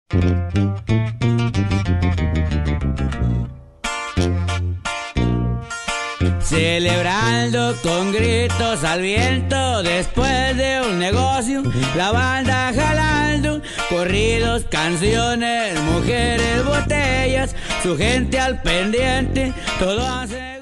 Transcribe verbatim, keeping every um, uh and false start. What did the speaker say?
Celebrando con gritos al viento después de un negocio, la banda jalando, corridos, canciones, mujeres, botellas, su gente al pendiente, todo hace...